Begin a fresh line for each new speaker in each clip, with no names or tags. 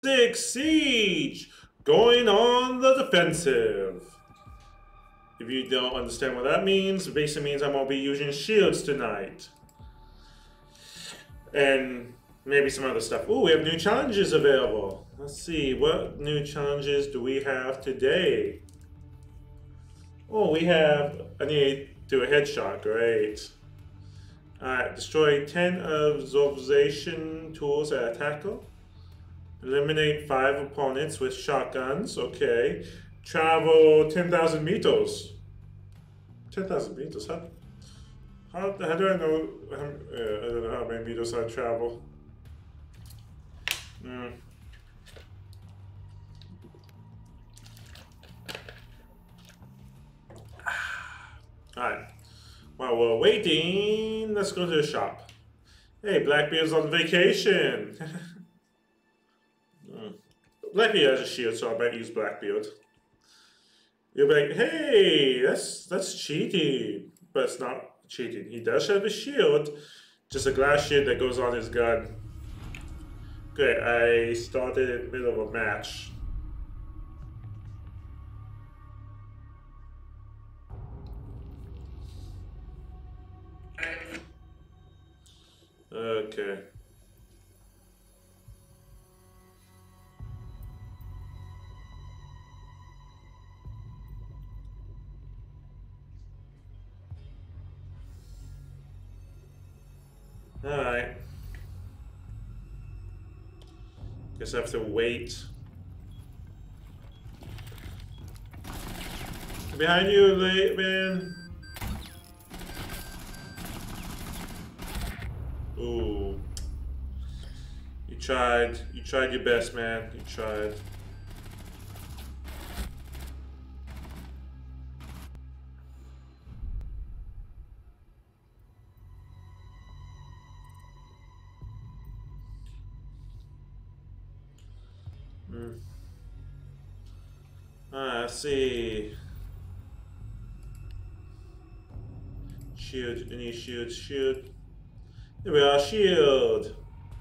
6 Siege, going on the defensive. If you don't understand what that means, it basically means I'm going to be using shields tonight. And maybe some other stuff. Ooh, we have new challenges available. Let's see, what new challenges do we have today? Oh, we have, I need to do a headshot, great. Alright, destroy 10 absorption tools at a tackle. Eliminate 5 opponents with shotguns, okay. Travel 10,000 meters. 10,000 meters, huh? How do I know? I don't know how many meters I travel. Alright. While we're waiting, let's go to the shop. Hey, Blackbeard's on vacation. Blackbeard has a shield, so I might use Blackbeard. You're like, hey, that's cheating. But it's not cheating. He does have a shield, just a glass shield that goes on his gun. Okay, I started in the middle of a match. Okay. Alright. Guess I have to wait. Behind you, late man. Ooh. You tried. You tried your best, man. You tried. Let's see. Shield, any shield, shield. Here we are, shield.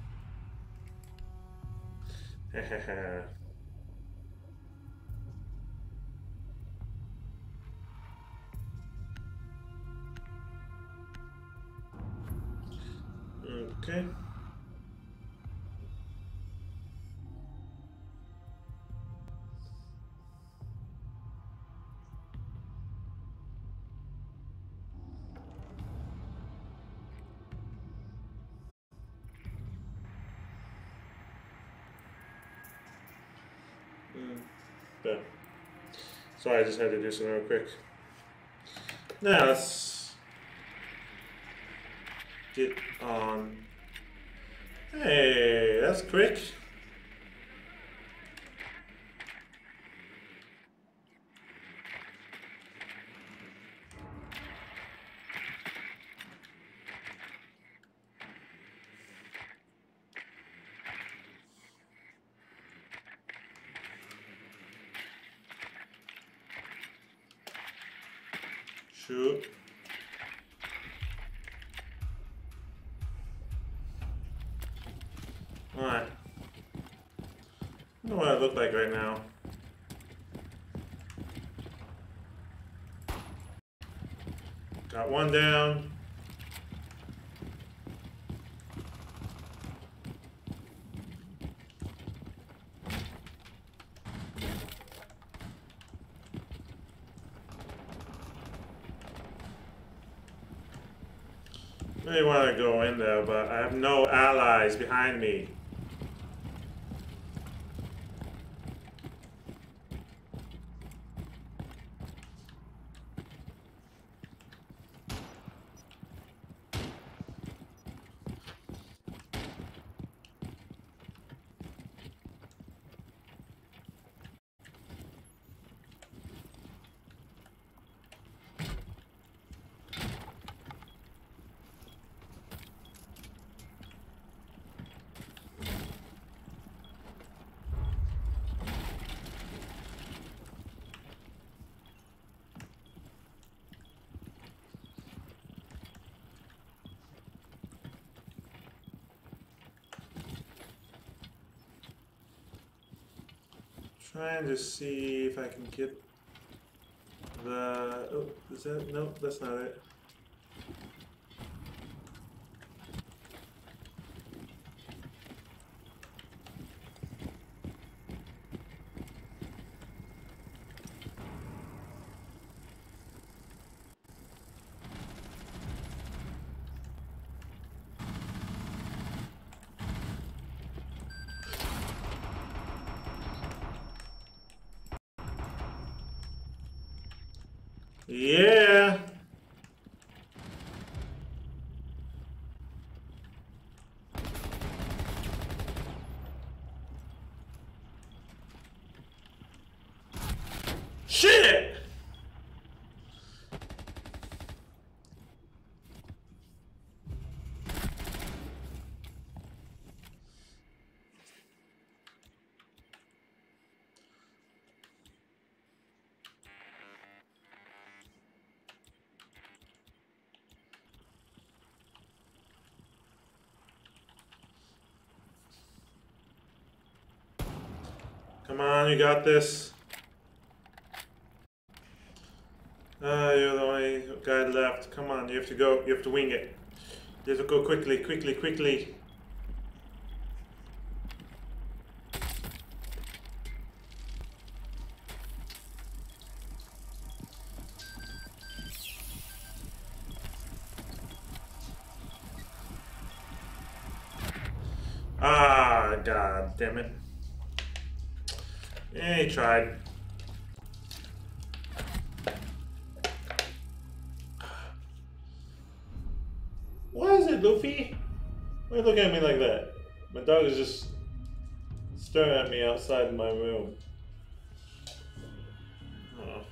Okay. Yeah. Sorry, I just had to do something real quick. Now let's get on. Hey, that's quick. Shoot. Alright. I don't know what I look like right now. Got one down. I really want to go in there, but I have no allies behind me. Trying to see if I can get the... Oh, is that... No, that's not it. Yeah. Shit. Come on, you got this. You're the only guy left. Come on, you have to go. You have to wing it. You have to go quickly, quickly, quickly. Ah, god damn it. Yeah, he tried. What is it, Luffy? Why are you looking at me like that? My dog is just staring at me outside my room. Oh.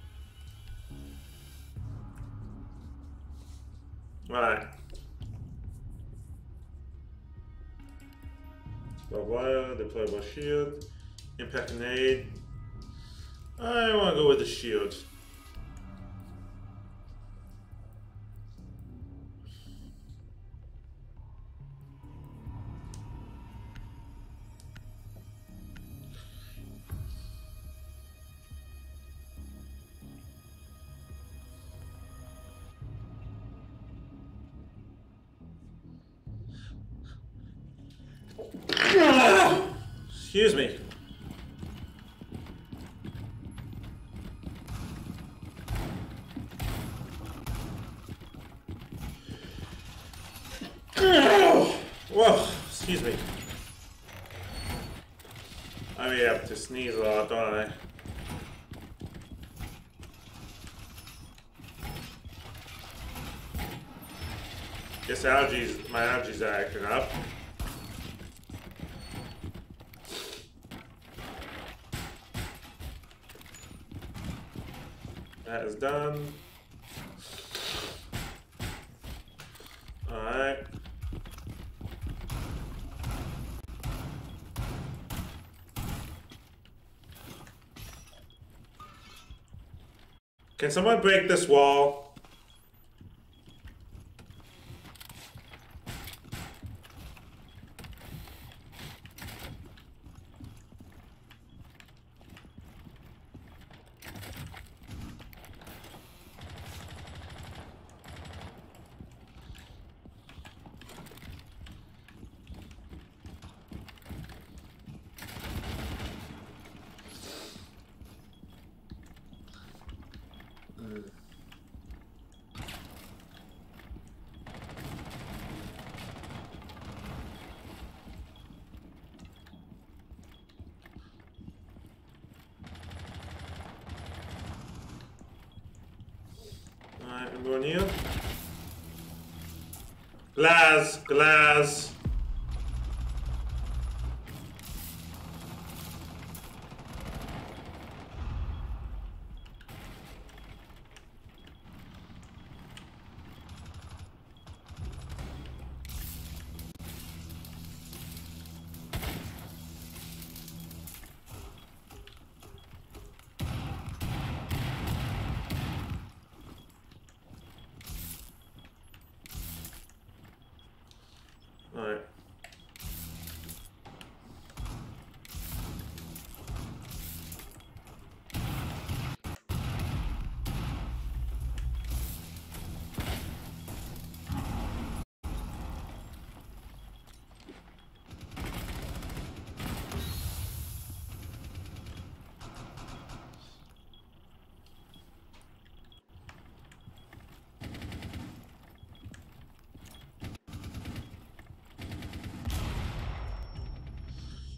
Alright. Barbed wire, deployable shield, impact grenade. I want to go with the shield. Excuse me. Whoa, excuse me. I may have to sneeze a lot, don't I? Guess my allergies are acting up. That is done. Alright. Can someone break this wall? Alright, I'm going here. Glass, glass.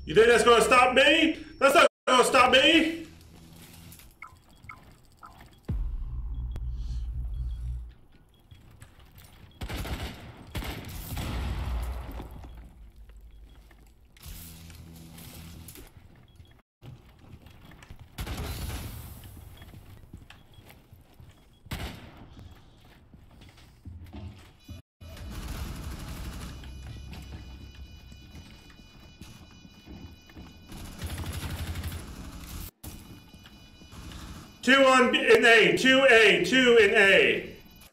You think that's gonna stop me? That's not gonna stop me! Two in A, 2A, 2 in A.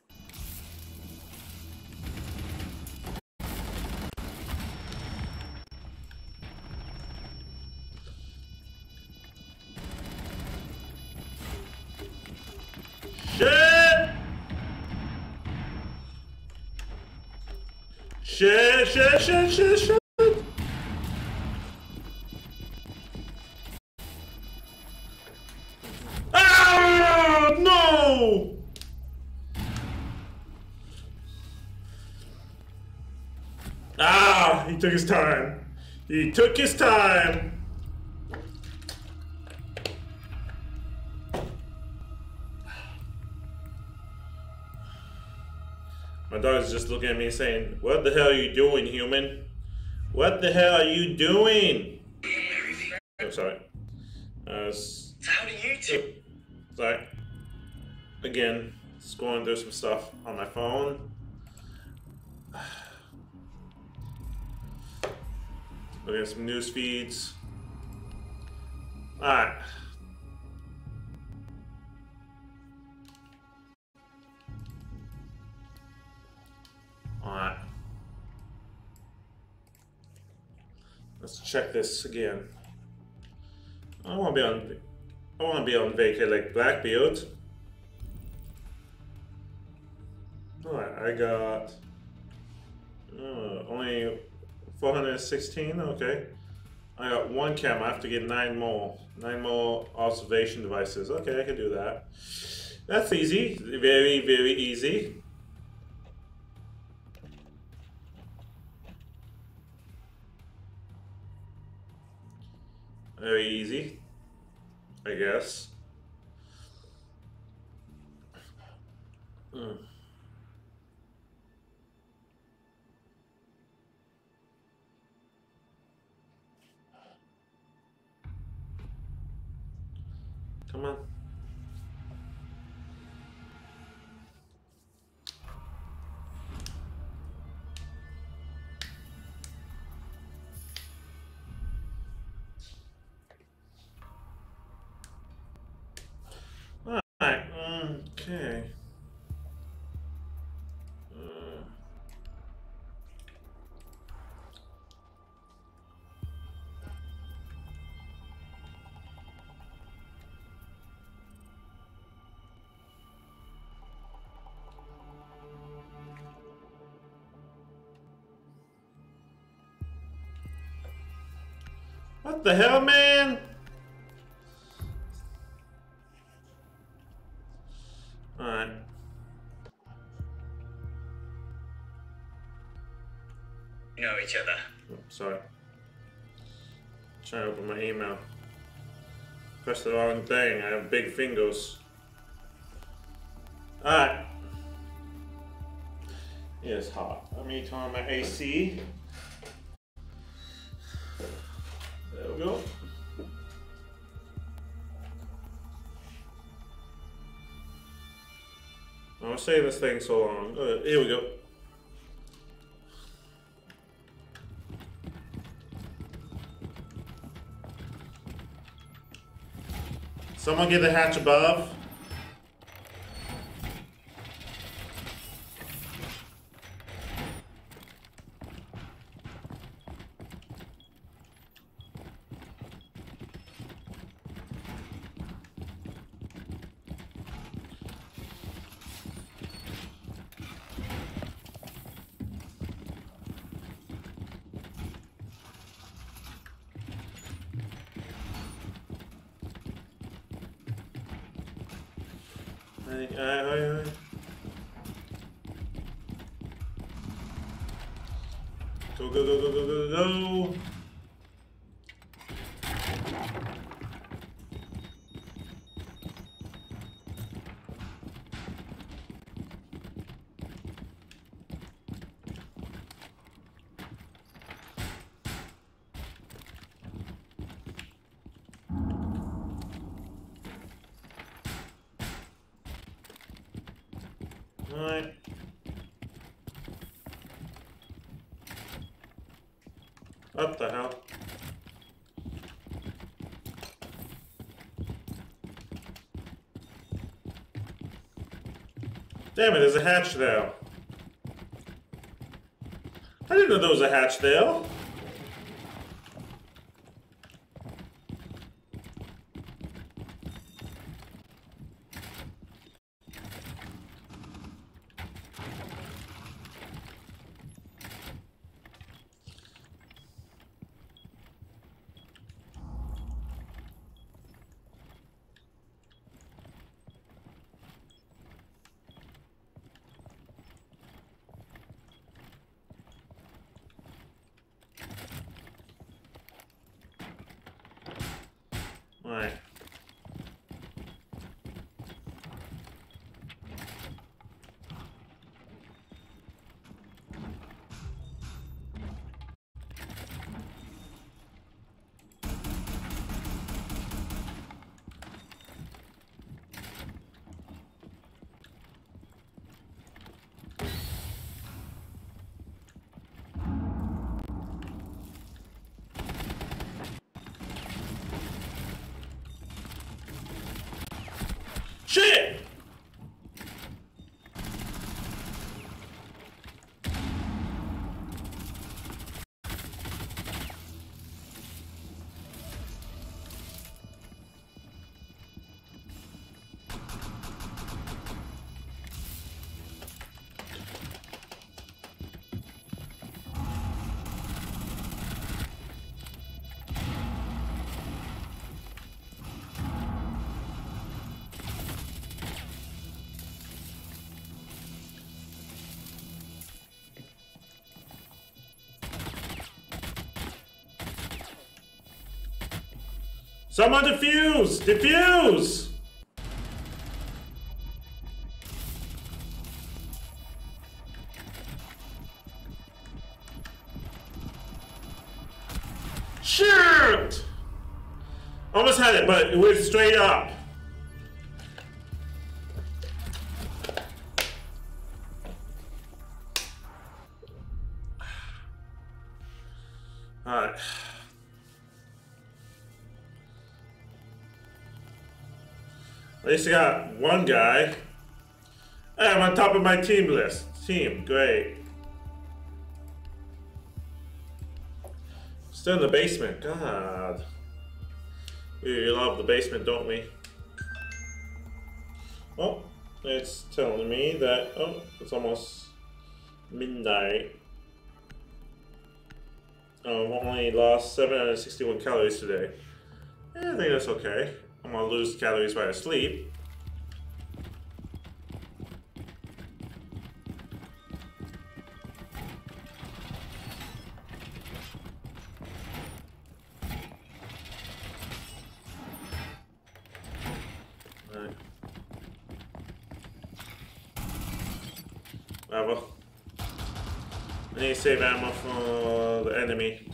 Shit! Shit, shit, shit, shit, shit. Ah, no! Ah, he took his time. He took his time. My dog is just looking at me saying, "What the hell are you doing, human? What the hell are you doing?" I'm sorry.
How do you two?
Sorry. Again, just going through some stuff on my phone. Looking at some news feeds. Alright. Alright. Let's check this again. I want to be on vacay like Blackbeard. Alright, I got only 416. Okay, I got one camera. I have to get 9 more. 9 more observation devices. Okay, I can do that. That's easy. Very, very easy. Very easy, I guess. Come on. Alright, okay. What the hell, man? Alright.
You know each other.
Oh, sorry. Trying to open my email. Press the wrong thing. I have big fingers. Alright. It's hot. Let me turn on my AC. There we go. I'll save this thing so long. Here we go. Someone get the hatch above. Aye. Go. Alright. What the hell? Damn it, there's a hatch there. I didn't know there was a hatch there. Alright. Shit! Someone defuse! Defuse! Shit! Almost had it, but it went straight up. Alright. At least I got one guy. Hey, I'm on top of my team list. Team, great. Still in the basement, God. We love the basement, don't we? Oh, it's telling me that, oh, it's almost midnight. I've only lost 761 calories today. I think that's okay. I'm gonna lose calories while I sleep. Alright. Whatever. I need to save ammo for the enemy.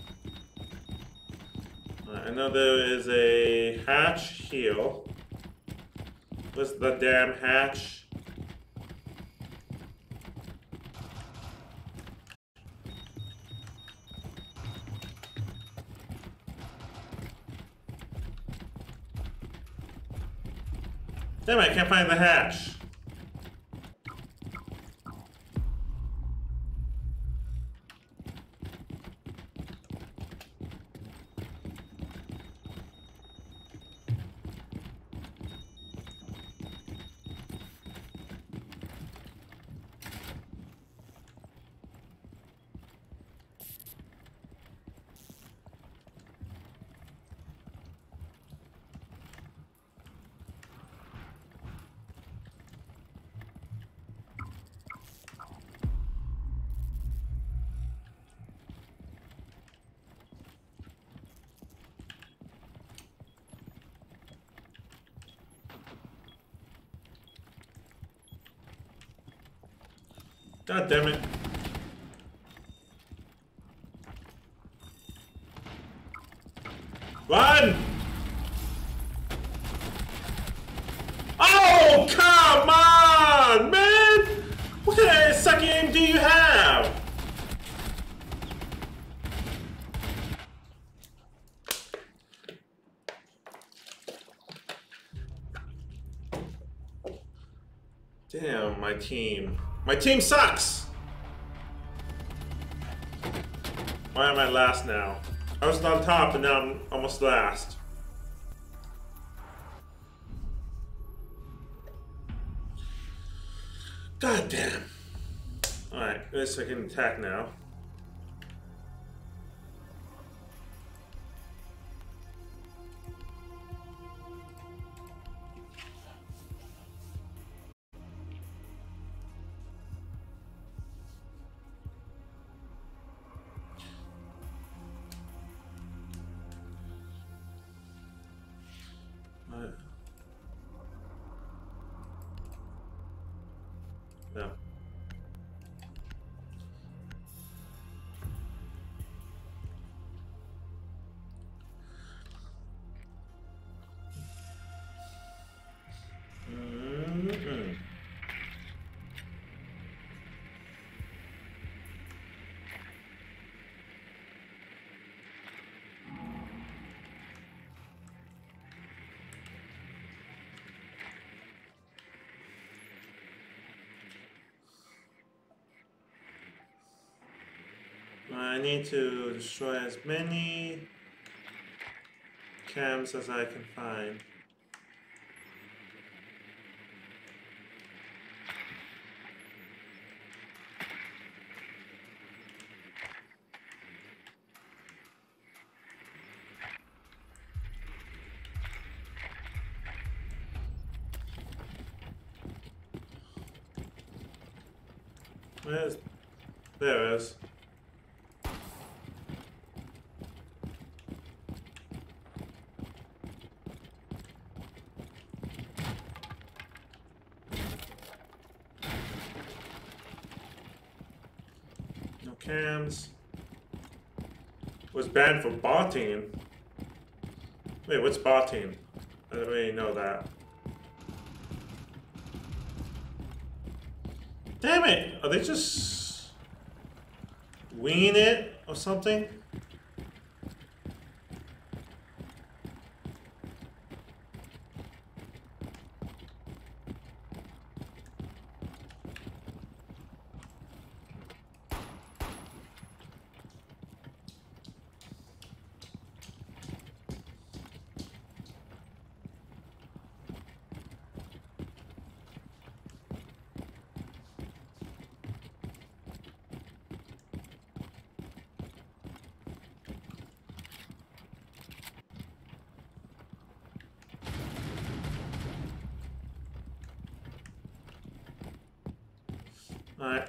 I know there is a hatch here. What's the damn hatch? Damn it, I can't find the hatch. God damn it. Run! Oh, come on, man! Damn, my team. My team sucks! Why am I last now? I was on top and now I'm almost last. God damn. Alright, at least I can attack now. No. I need to destroy as many cams as I can find. Where's... There it is. No cams. Was banned for botting. Wait, what's botting? I don't really know that. Damn it! Are they just winging it or something? Alright.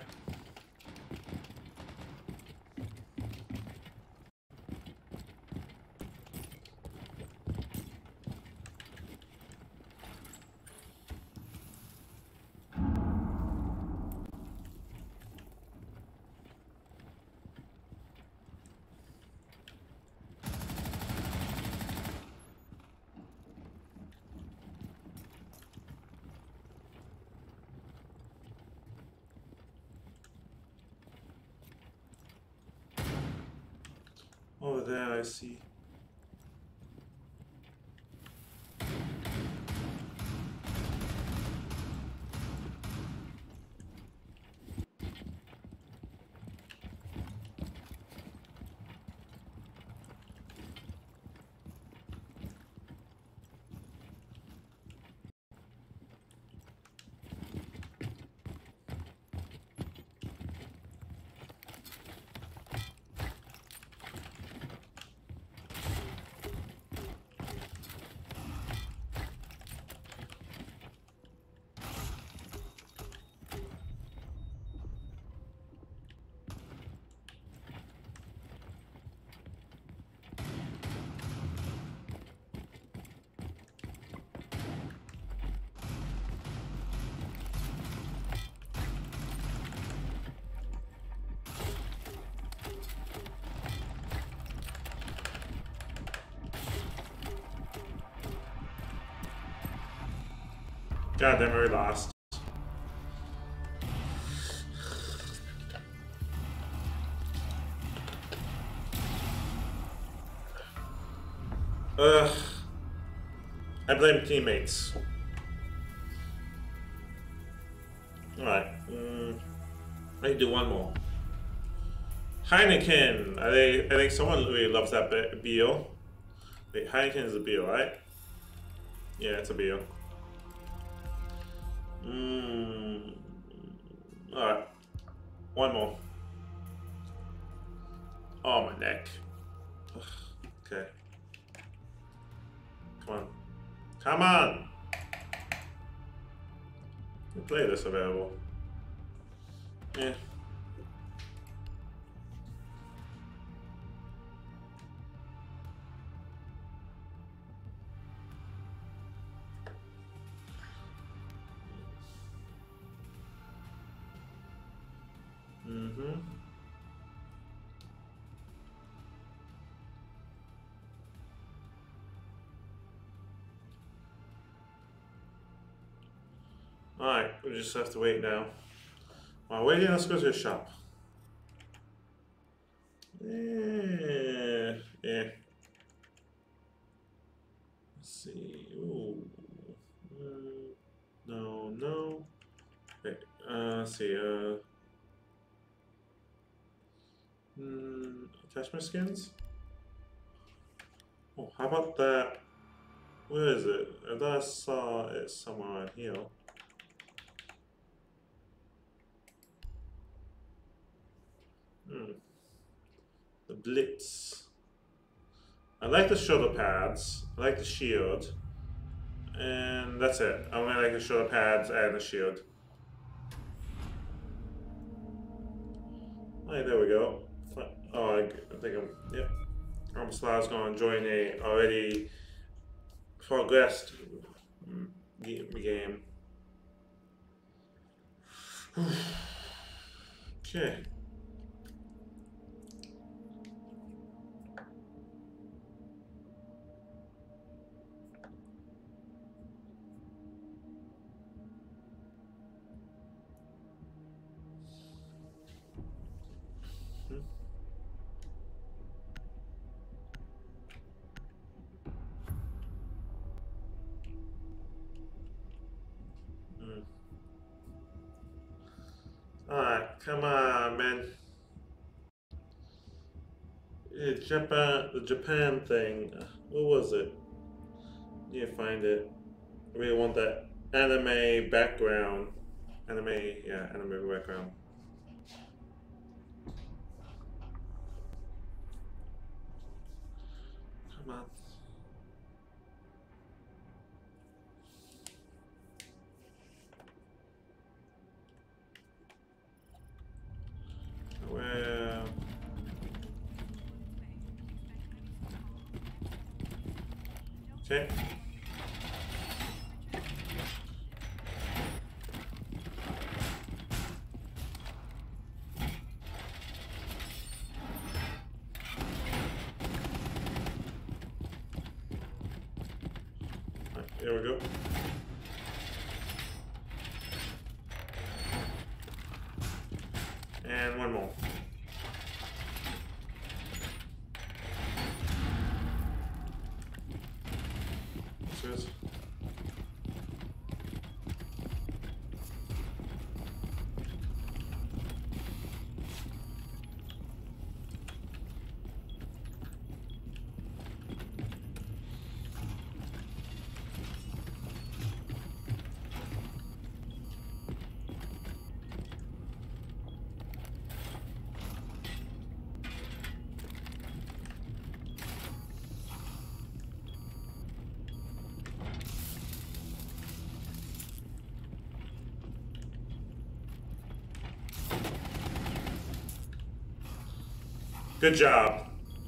Over there, I see. God damn, we lost. Ugh. I blame teammates. Alright. I can do one more. Heineken. I think someone really loves that beer. Wait, Heineken is a beer, right? Yeah, it's a beer. Alright. One more. Oh, my neck. Ugh. Okay. Come on. Come on! We play this available. Yeah. Alright, we just have to wait now. While waiting, let's go to the shop. Yeah. Let's see. Ooh. No. Wait, let's see. Attachment skins? Oh, how about that? Where is it? I thought I saw it somewhere around here. The Blitz. I like the shoulder pads. I like the shield. And that's it. I only like the shoulder pads and the shield. Alright, there we go. Oh, I think yep. Slow's gonna join a already progressed game. Okay. Alright, come on, man. The Japan thing. What was it? Need to find it. I really want that anime background. Anime background. Come on. Well. Okay. There we go. And one more. This is. Good job.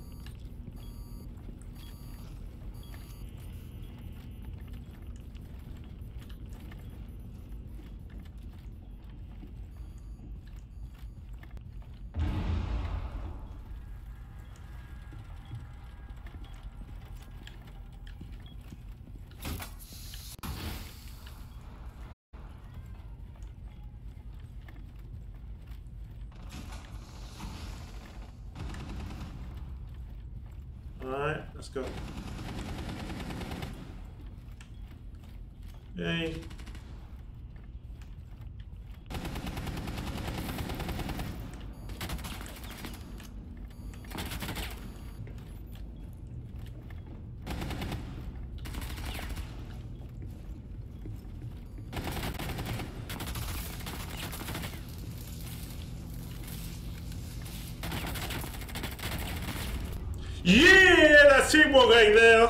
Alright, let's go. Yay. Yeah, that's teamwork right there.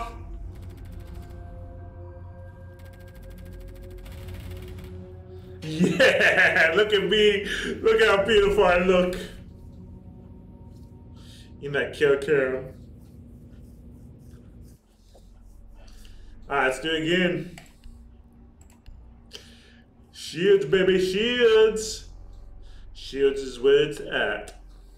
Yeah, look at me. Look how beautiful I look in that character. Alright, let's do it again. Shields, baby, shields. Shields is where it's at.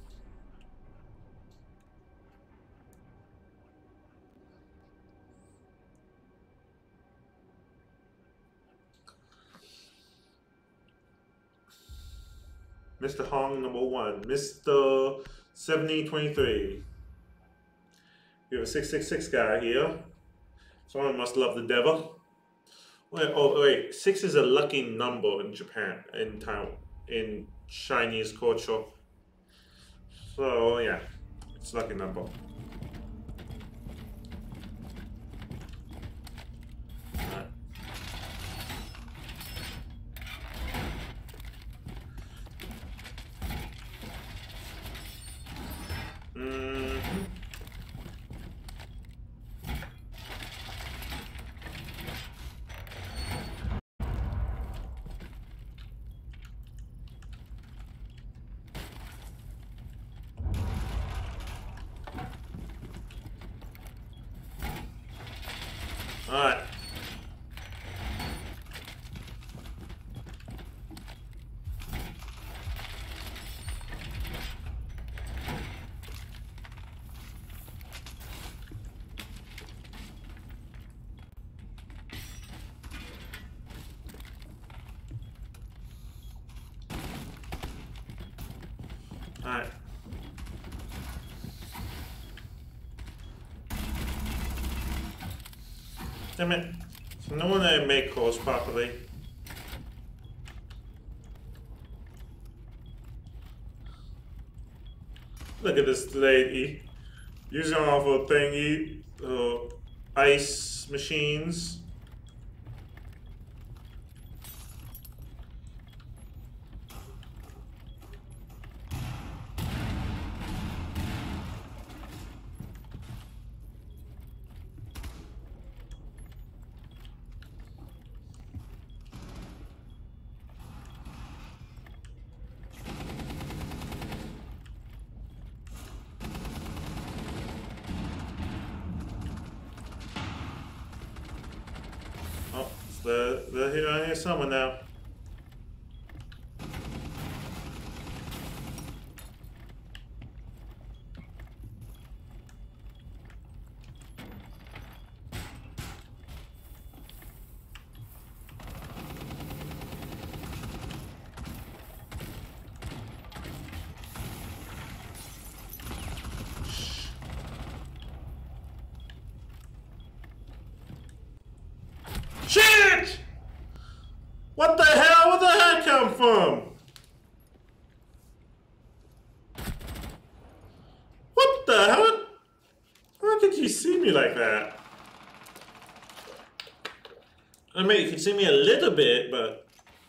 Mr. Hong, number 1. Mr. 7023. We have a 666 guy here. Someone must love the devil. Wait, oh wait, 6 is a lucky number in Japan, in Taiwan, in Chinese culture. So yeah, it's a lucky number. Alright. Alright. Alright. Damn it. So no one make calls properly. Look at this lady. Using all of her thingy, ice machines. Oh, they're here. I hear someone now. Shit! What the hell? Where the heck come from? What the hell? How did you see me like that? I mean, you can see me a little bit, but...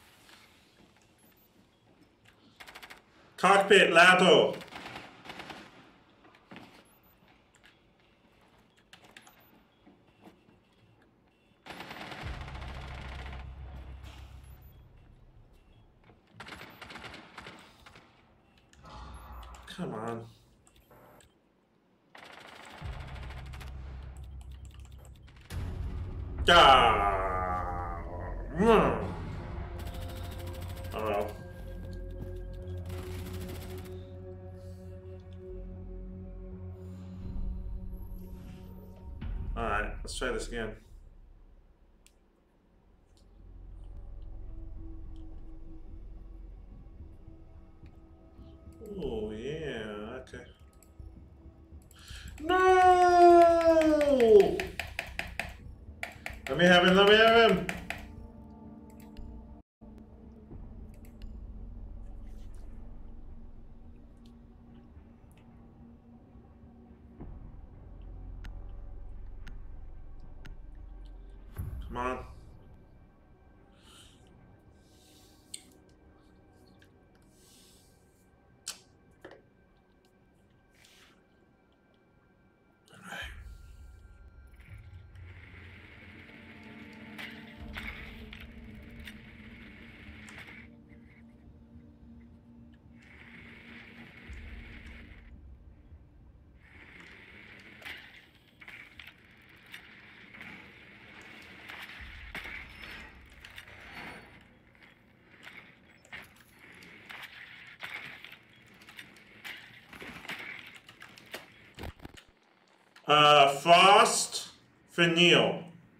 Cockpit Lato. Come on. Ah. Oh well. Alright, let's try this again. Oh, yeah, okay. No! Let me have him, let me have him! Come on. Frost for Neil.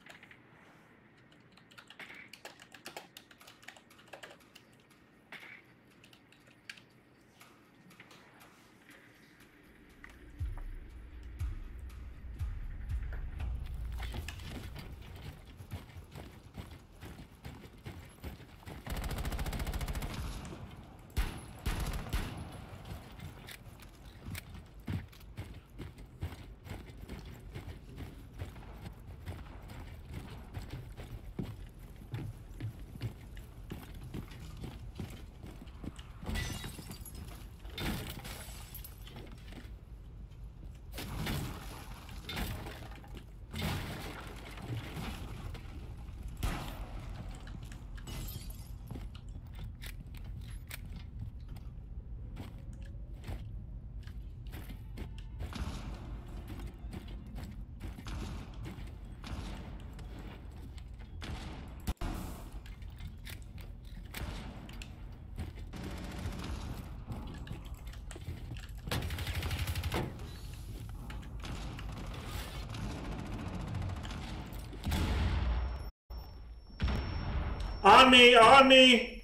On me, on me!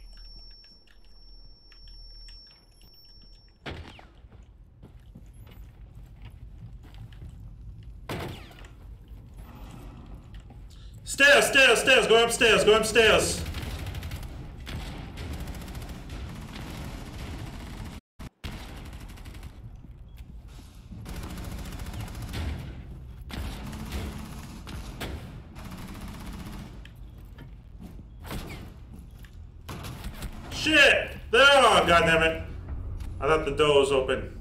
Stairs, stairs, stairs, go upstairs, go upstairs. Shit! There! Oh, goddammit. I thought the door was open.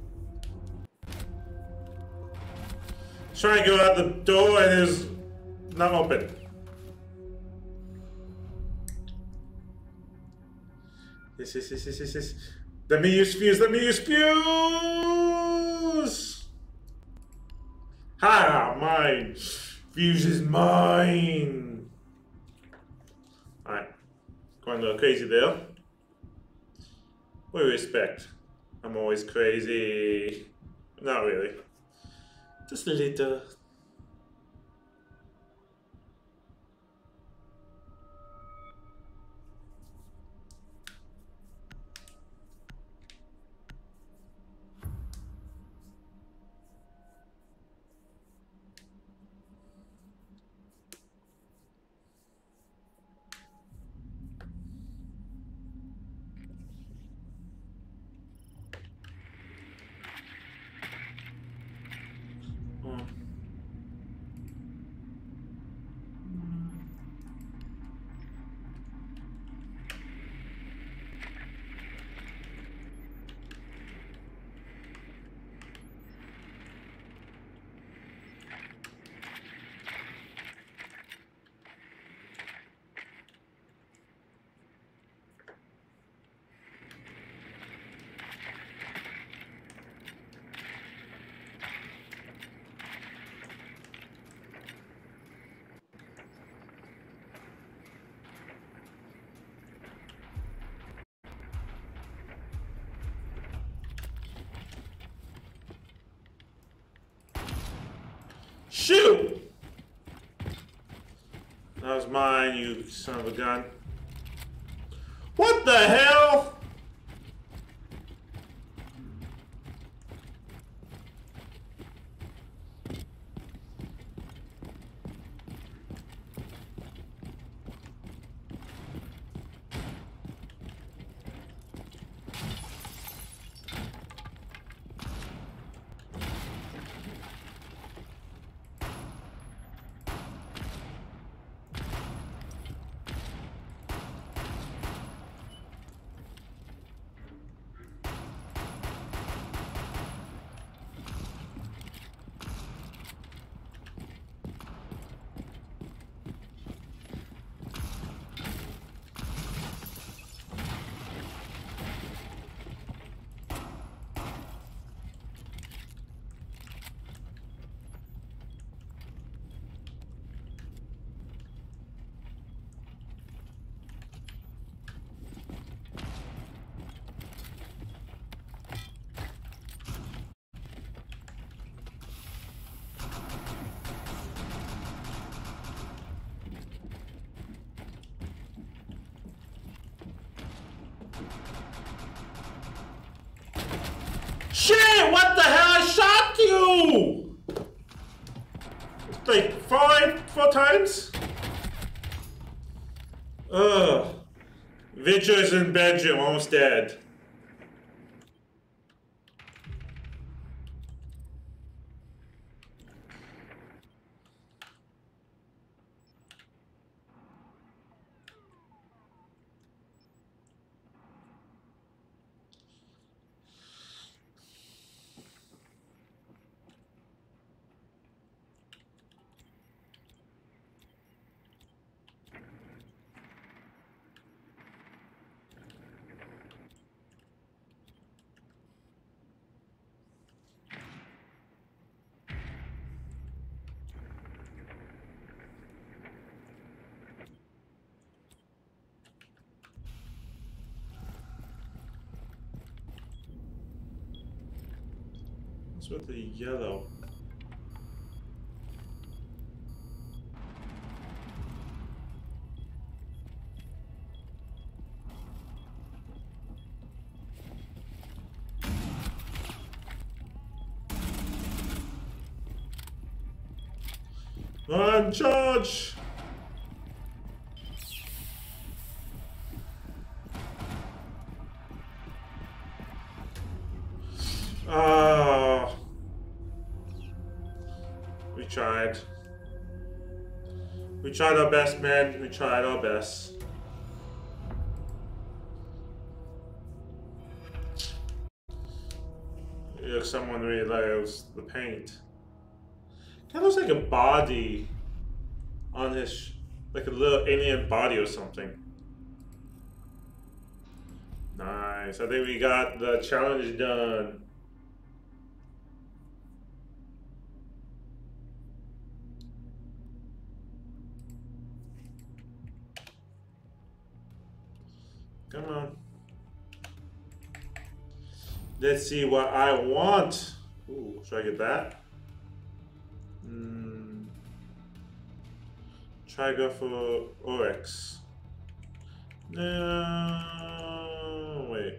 Trying to go out the door and it's not open. Yes. Let me use fuse, let me use fuse! Ha! Mine! Fuse is mine! Alright. Going a little crazy there. With respect. I'm always crazy. Not really. Just a little. Shoot! That was mine, you son of a gun. What the hell? Shit! What the hell? I shot you! Like four times? Ugh. Victor is in bedroom, almost dead. What's with the yellow? On charge! Oh. We tried. We tried our best, man. We tried our best. If someone really loves the paint. Kind of looks like a body on his, like a little alien body or something. Nice. I think we got the challenge done. Come on. Let's see what I want. Ooh, should I get that? Try go for Oryx. No, wait.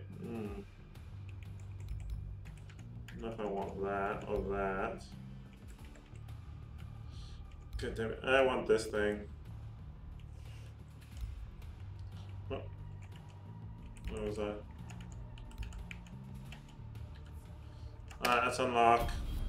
I don't know if I want that or that. God damn it! I want this thing. Oh. What was that? Alright, that's unlocked.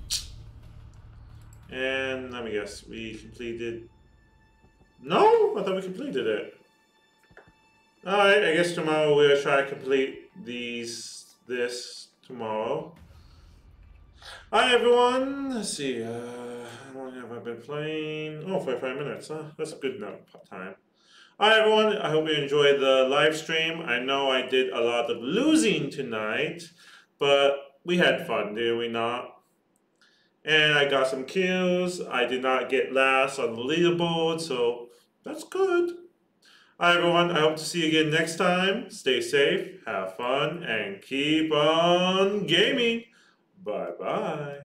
And let me guess, we completed. No? I thought we completed it. Alright, I guess tomorrow we'll try to complete this tomorrow. Alright everyone, let's see, how long have I been playing? Oh, 45 minutes, huh? That's a good enough time. Alright everyone, I hope you enjoyed the live stream. I know I did a lot of losing tonight, but we had fun, did we not? And I got some kills. I did not get last on the leaderboard, so that's good. Alright everyone, I hope to see you again next time. Stay safe, have fun, and keep on gaming. Bye-bye.